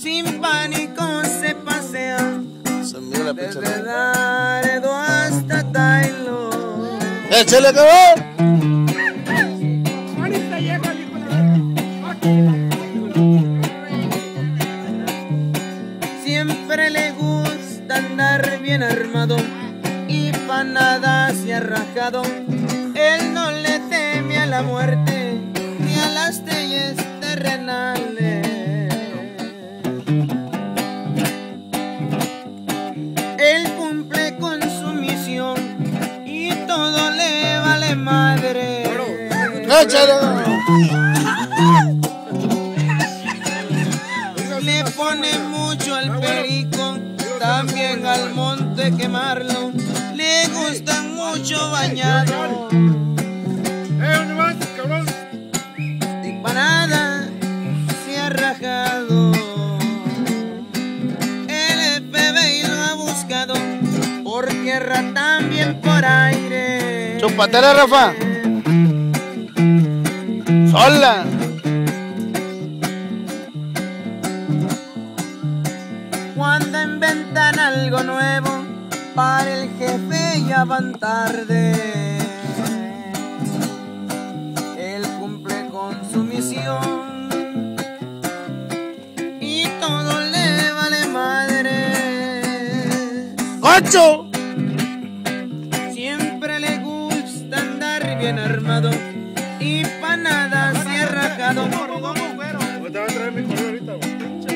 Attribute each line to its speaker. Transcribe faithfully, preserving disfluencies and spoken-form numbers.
Speaker 1: sin pánico se pasea desde
Speaker 2: desde
Speaker 1: Laredo hasta Taylor.
Speaker 2: ¡Échale, cabrón!
Speaker 1: Siempre le gusta andar bien armado y pa' nada se ha rajado. Él no le teme a la muerte ni a las leyes terrenales. Él cumple con su misión y todo le vale madre.
Speaker 2: ¡Échale!
Speaker 1: Le pone mucho al perico, también al monte quemarlo. Le gusta mucho bañado y para nada se ha rajado. El F B I lo ha buscado por tierra, también por aire.
Speaker 2: ¡Chupatera, Rafa! ¡Sola!
Speaker 1: Cuando inventan algo nuevo, para el jefe ya van tarde. Él cumple con su misión y todo le vale madre.
Speaker 2: ¡Ocho!
Speaker 1: Siempre le gusta andar bien armado y pa' nada se ha rajado.
Speaker 3: Te voy a traer mi color ahorita, güey.